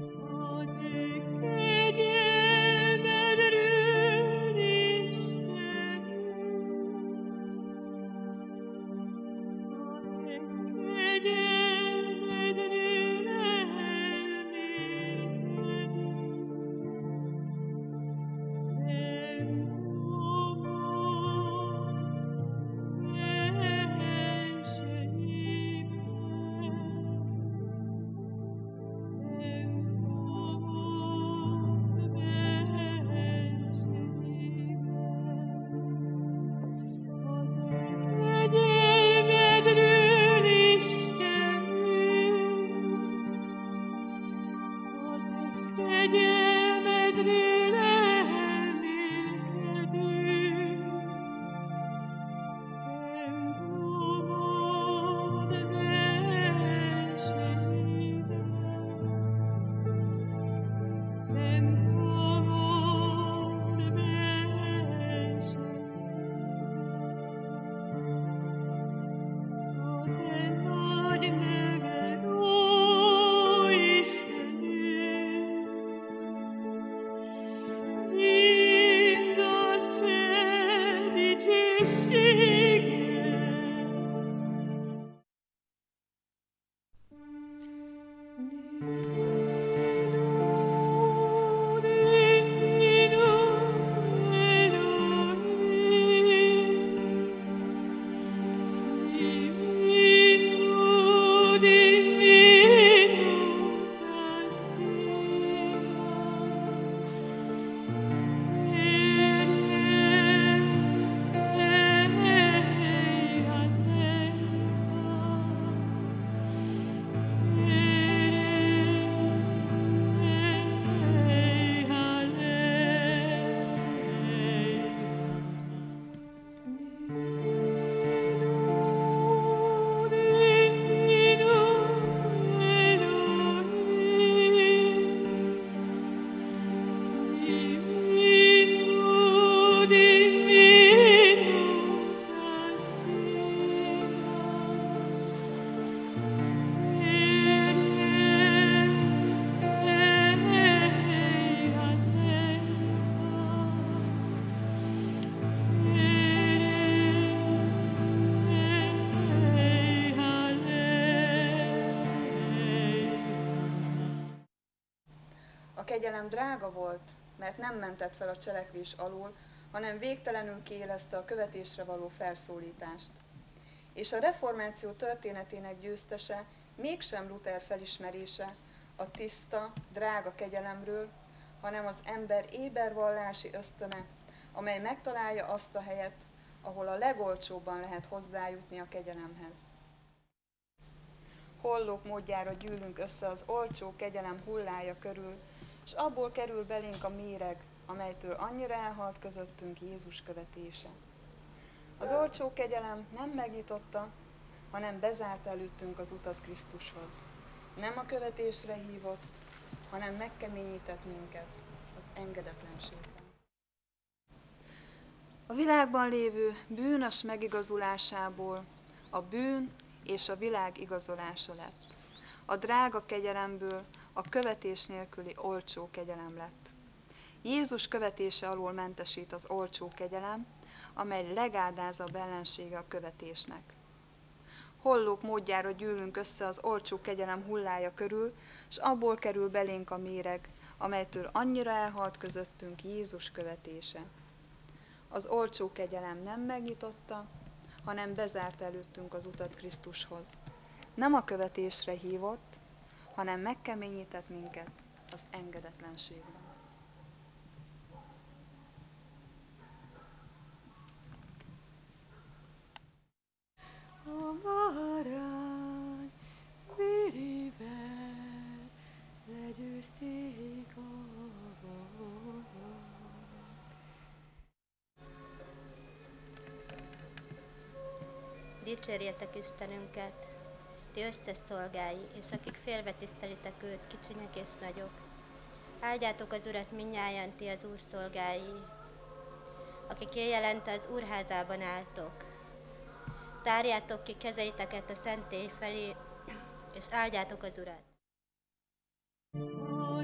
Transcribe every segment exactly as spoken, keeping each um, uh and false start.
A kegyelem drága volt, mert nem mentett fel a cselekvés alól, hanem végtelenül kiélezte a követésre való felszólítást. És a reformáció történetének győztese mégsem Luther felismerése a tiszta, drága kegyelemről, hanem az ember éber vallási ösztöne, amely megtalálja azt a helyet, ahol a legolcsóbban lehet hozzájutni a kegyelemhez. Hollók módjára gyűlünk össze az olcsó kegyelem hullája körül, és abból kerül belénk a méreg, amelytől annyira elhalt közöttünk Jézus követése. Az olcsó kegyelem nem megnyitotta, hanem bezárt előttünk az utat Krisztushoz. Nem a követésre hívott, hanem megkeményített minket az engedetlenségben. A világban lévő bűnös megigazulásából a bűn és a világ igazolása lett. A drága kegyelemből a követés nélküli olcsó kegyelem lett. Jézus követése alól mentesít az olcsó kegyelem, amely legáldázabb ellensége a követésnek. Hollók módjára gyűlünk össze az olcsó kegyelem hullája körül, és abból kerül belénk a méreg, amelytől annyira elhalt közöttünk Jézus követése. Az olcsó kegyelem nem megnyitotta, hanem bezárt előttünk az utat Krisztushoz. Nem a követésre hívott, hanem megkeményített minket az engedetlenségben. A marány vérével legyőzték a Dicsérjetek Istenünket, ti összes szolgái, és akik félve tisztelitek őt, kicsinyek és nagyok. Áldjátok az Urat mindnyájan, ti az Úr szolgái, akik éjjelente az Úrházában álltok. Tárjátok ki kezeiteket a szentély felé, és áldjátok az Urat.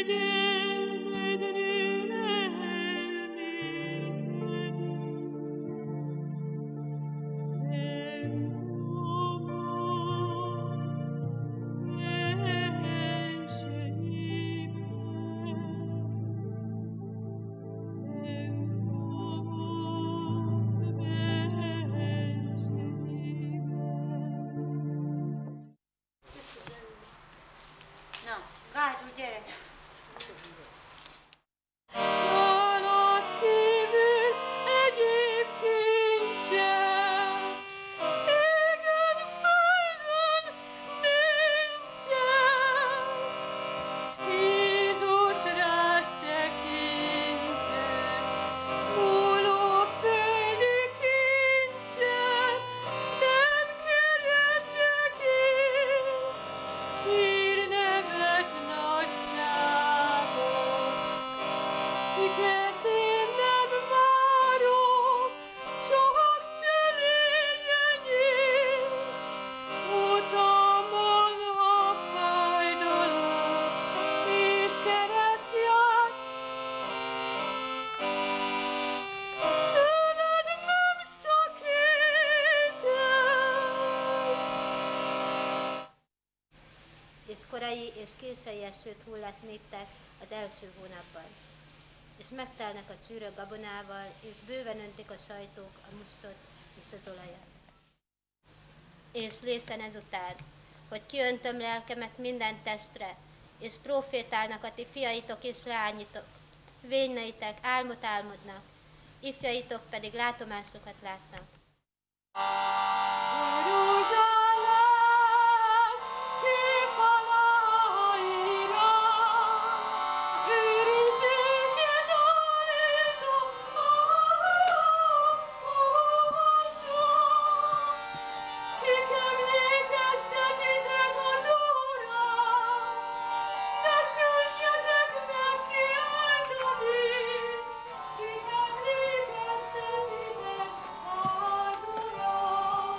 És korai és késői esőt hullat néptek az első hónapban. És megtelnek a csűrök gabonával, és bőven öntik a sajtók a mustot és az olajat. És lészen ezután, hogy kiöntöm lelkemet minden testre, és profétálnak a ti fiaitok és leányitok, vényneitek álmot álmodnak, ifjaitok pedig látomásokat látnak. Oh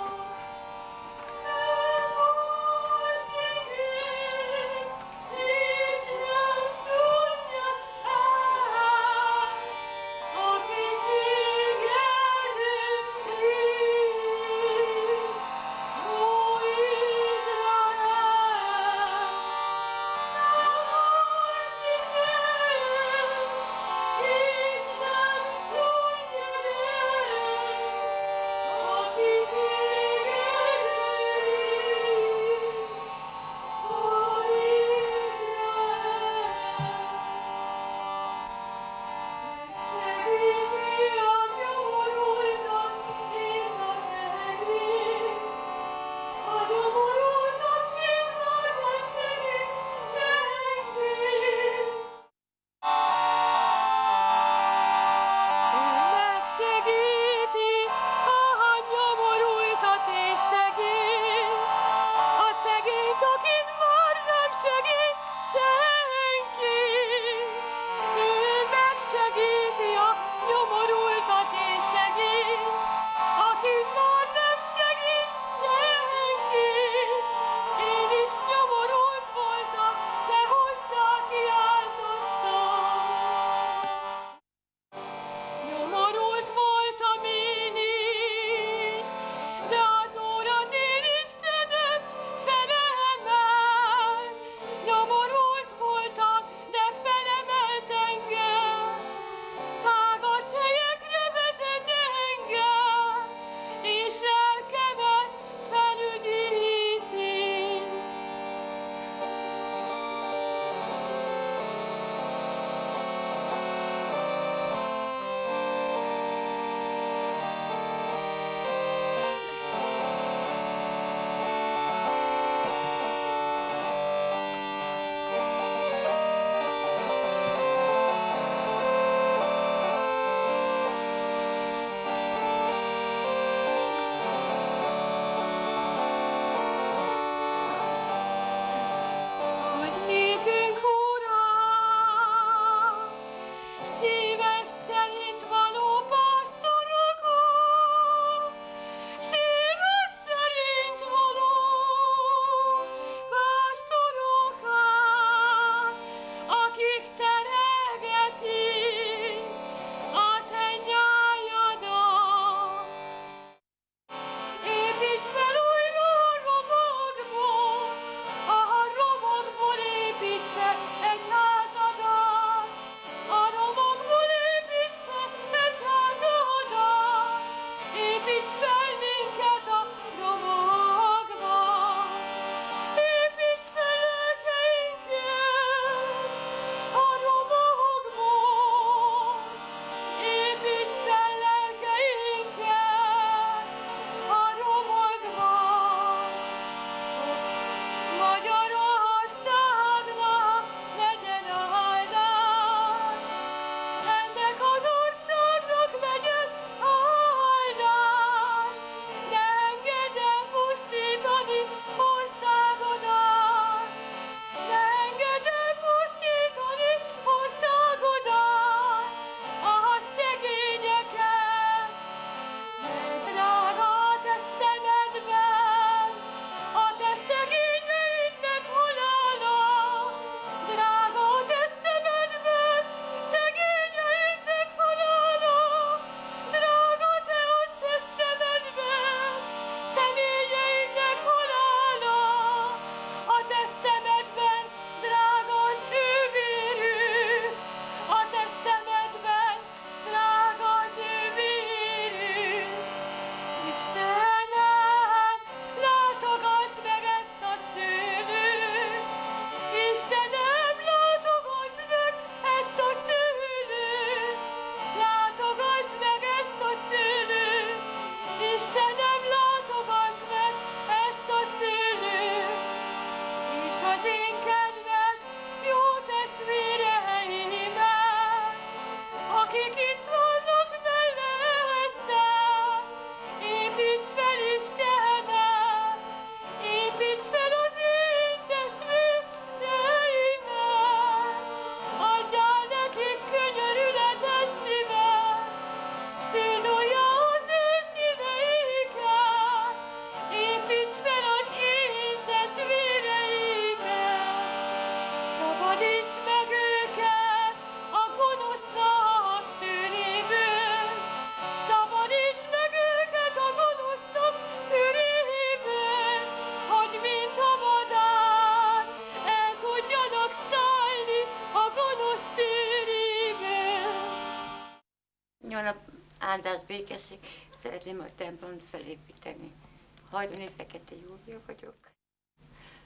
van a áldás békesség, szeretném a templomot felépíteni. Hajdani Fekete Júlia vagyok.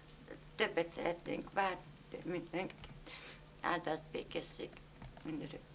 Többet szeretnénk várni, mindenki. Áldás békesség mindenre.